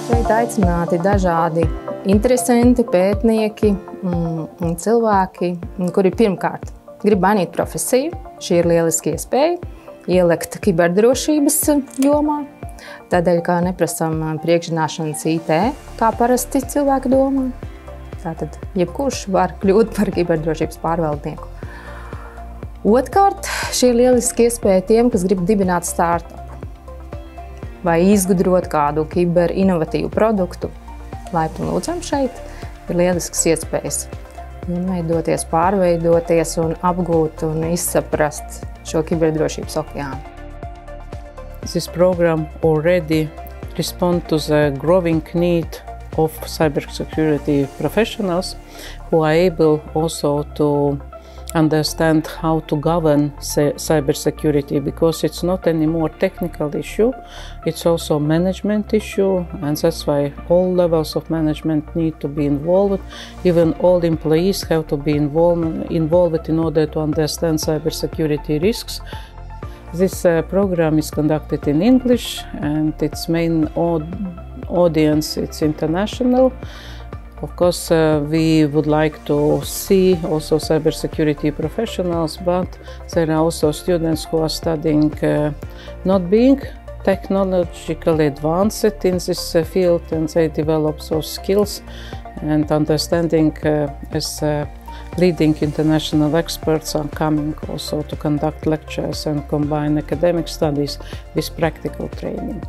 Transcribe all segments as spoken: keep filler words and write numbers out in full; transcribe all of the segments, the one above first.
Šeit aicināti dažādi interesanti pētnieki un cilvēki, kuri pirmkārt grib mainīt profesiju. Šī ir lieliski iespēja ielikt kiberdrošības jomā, tādēļ, kā neprasam priekšzināšanas I T, kā parasti cilvēki domā. Tātad jebkurš var kļūt par kiberdrošības pārvaldnieku. Otkārt, šī ir lieliski iespēja tiem, kas grib dibināt startupu vai izgudrot kādu kiberinovatīvu produktu. Laipni lūdzam šeit ir lielisks iespējas veidoties, pārveidoties un apgūt un izsaprast šo kiberdrošības okeānu. This program already responds to the growing need of cybersecurity professionals who are able also to understand how to govern cybersecurity, because it's not anymore a technical issue, it's also a management issue, and that's why all levels of management need to be involved. Even all employees have to be involved, involved in order to understand cybersecurity risks. This uh, program is conducted in English, and its main audience is international. Of course, uh, we would like to see also cybersecurity professionals, but there are also students who are studying uh, not being technologically advanced in this uh, field, and they develop those skills and understanding uh, as uh, leading international experts are coming also to conduct lectures and combine academic studies with practical training.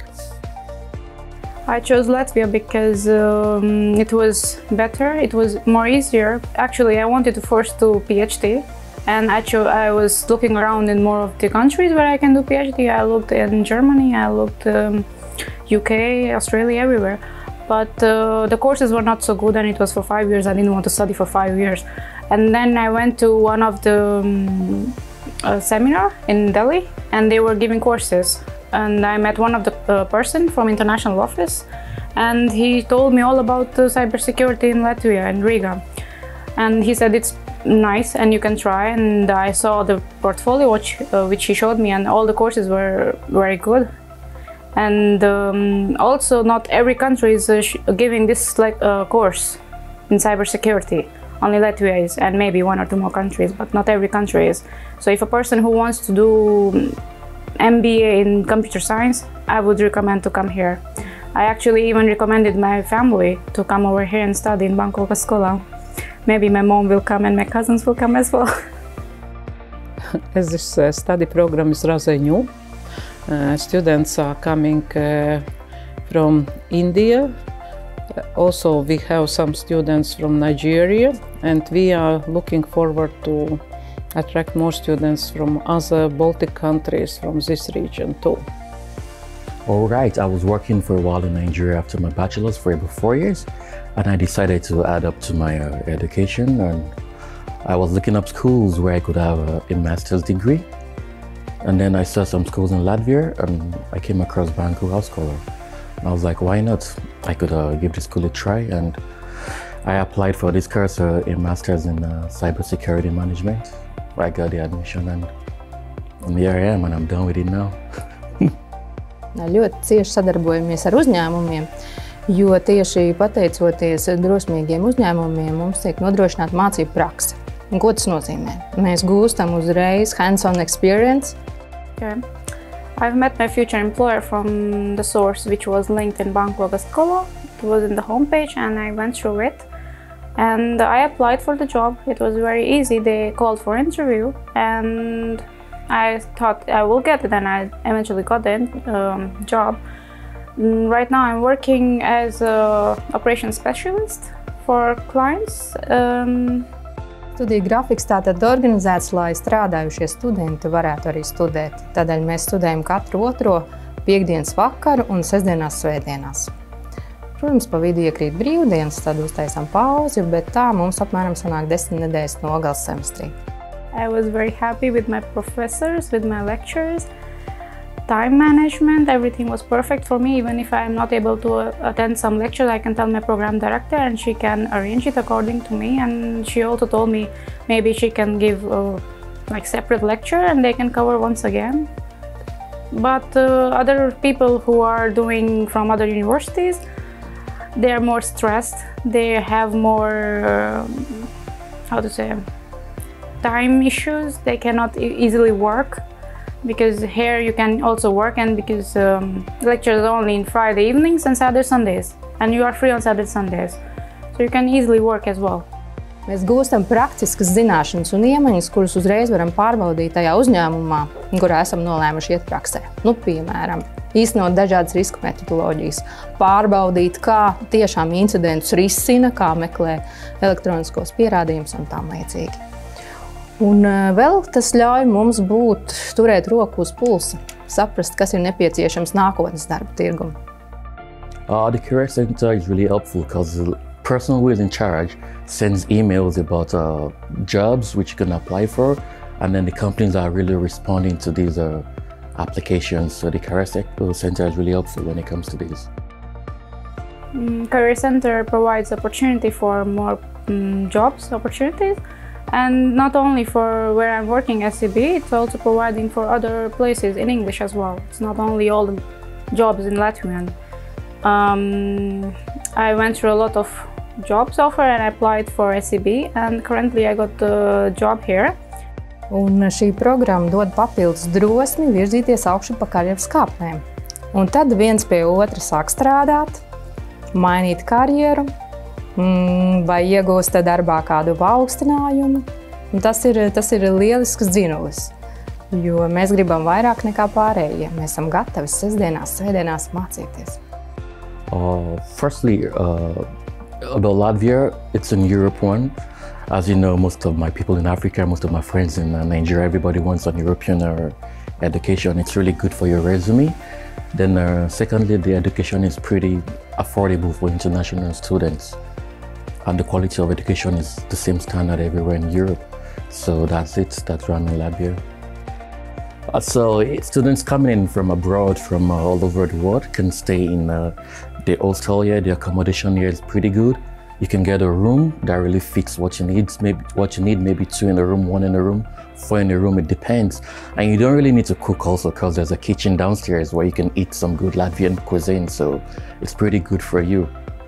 I chose Latvia because um, it was better, it was more easier. Actually, I wanted to first do PhD, and I, I was looking around in more of the countries where I can do PhD. I looked in Germany, I looked um, U K, Australia, everywhere. But uh, the courses were not so good, and it was for five years. I didn't want to study for five years. And then I went to one of the um, uh, seminar in Delhi, and they were giving courses. And I met one of the uh, person from international office, and he told me all about uh, cybersecurity in Latvia and Riga. And he said it's nice and you can try. And I saw the portfolio which, uh, which he showed me, and all the courses were very good. And um, also, not every country is uh, giving this like uh, course in cybersecurity. Only Latvia is, and maybe one or two more countries, but not every country is. So if a person who wants to do M B A in computer science, I would recommend to come here. I actually even recommended my family to come over here and study in Obasola. Maybe my mom will come and my cousins will come as well. As this uh, study program is rather new, uh, students are coming uh, from India. Also, we have some students from Nigeria, and we are looking forward to attract more students from other Baltic countries from this region too. All right, I was working for a while in Nigeria after my bachelor's for about four years, and I decided to add up to my uh, education, and I was looking up schools where I could have a, a master's degree. And then I saw some schools in Latvia, and I came across Obasola. And I was like, why not? I could uh, give the school a try, and I applied for this course, uh, a master's in uh, Cybersecurity Management. I got the admission, and, and here I am, and I'm done with it now. Ļoti cieši sadarbojamies ar uzņēmumiem, jo tieši pateicoties drosmīgiem uzņēmumiem mums tiek nodrošināta mācību prakse. Un ko tas nozīmē? Mēs gūstam uzreiz hands-on experience. Okay. I've met my future employer from the source which was linked in Obasola. It was in the homepage, and I went through it. And I applied for the job. It was very easy. They called for interview, and I thought I will get it, and I eventually got the um, job. Right now I'm working as an operations specialist for clients. Um, Studiju grafiks tātad organizēts, lai strādājušie studenti varētu arī studēt. Tādēļ mēs studējam katru otro piekdienas vakaru un sestdienās svētdienās. Protams, pa vidu iekrīt brīvdienas, tad uztaisām pauzi, bet tā mums apmēram sanāk desmit nedēļas nogales semestrī. I was very happy with my professors, with my lectures. Time management, everything was perfect for me. Even if I'm not able to attend some lectures, I can tell my program director and she can arrange it according to me. And she also told me maybe she can give a like separate lecture and they can cover once again. But uh, other people who are doing from other universities, they are more stressed. They have more, uh, how to say, time issues. They cannot e easily work, because here you can also work, and because um, lectures are only in Friday evenings and Saturday Sundays, and you are free on Saturday Sundays, so you can easily work as well. Mēs gūstam praktiskas zināšanas un iemaņas, kuras uzreiz varam pārbaudīt tajā uzņēmumā, kurā esam nolēmuši iet praksē. Nu, piemēram, īstenot dažādas riska metodoloģijas, pārbaudīt, kā tiešām incidentus risina, kā meklē elektroniskos pierādījumus un tam līdzīgi. Un vēl tas ļauj mums būt, turēt roku uz pulsa, saprast, kas ir nepieciešams nākotnes darba tirgumu. Uh, the Career Center is really helpful because the person who is in charge sends emails about uh, jobs which you can apply for, and then the companies are really responding to these uh, applications. So the Career Center is really helpful when it comes to this. Mm, Career Center provides opportunity for more um, jobs opportunities, and not only for where I'm working at C B, it's also providing for other places in English as well. It's not only all the jobs in Latvian. Um, I went through a lot of jobs offer and I applied for S C B, and currently I got the job here. Un šī programma dod papildus drosmi virzīties augšu pa karjeras kāpnēm. Un tad viens pie otra sāk strādāt, mainīt karjeru, vai iegūst darbā kādu paaugstinājumu. Un tas ir, tas ir lielisks dzinulis, jo mēs gribam vairāk nekā pārējie. Mēs esam gatavi sestdienās, svētdienās mācīties. Uh, firstly, uh, about Latvia, it's in Europe one. As you know, most of my people in Africa, most of my friends in uh, Nigeria, everybody wants an European uh, education. It's really good for your resume. Then uh, secondly, the education is pretty affordable for international students. And the quality of education is the same standard everywhere in Europe. So that's it, that's why I'm in Latvia. Uh, so students coming in from abroad, from uh, all over the world, can stay in uh, the hostel here. The accommodation here is pretty good. You can get a room that really fits what you need. Maybe what you need, maybe two in a room, one in a room, four in a room, it depends. And you don't really need to cook also, because there's a kitchen downstairs where you can eat some good Latvian cuisine, so it's pretty good for you.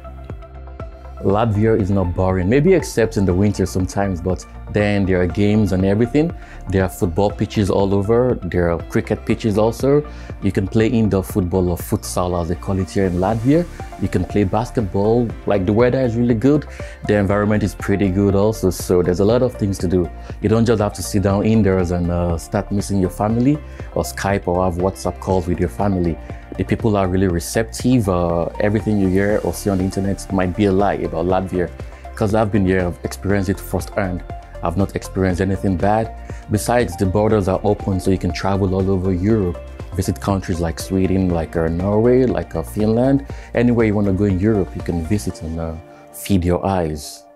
Latvia is not boring, maybe except in the winter sometimes, but then there are games and everything. There are football pitches all over. There are cricket pitches also. You can play indoor football or futsal, as they call it here in Latvia. You can play basketball. Like, the weather is really good. The environment is pretty good also. So there's a lot of things to do. You don't just have to sit down indoors and uh, start missing your family, or Skype or have WhatsApp calls with your family. The people are really receptive. Uh, everything you hear or see on the internet might be a lie about Latvia. Because I've been here, I've experienced it firsthand. I've not experienced anything bad. Besides, the borders are open, so you can travel all over Europe. Visit countries like Sweden, like uh, Norway, like uh, Finland. Anywhere you want to go in Europe, you can visit and uh, feed your eyes.